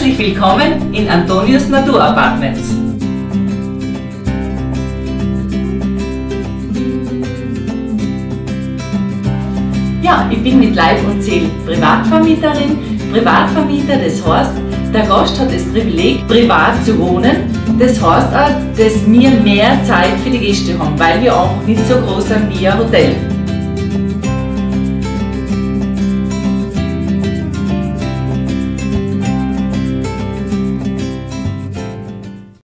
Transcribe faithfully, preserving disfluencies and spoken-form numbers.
Herzlich willkommen in Antonius Natur Apartments. Ja, ich bin mit Leib und Seele Privatvermieterin, Privatvermieter, das heißt, der Gast hat das Privileg, privat zu wohnen. Das heißt auch, dass wir mehr Zeit für die Gäste haben, weil wir auch nicht so groß sind wie ein Hotel.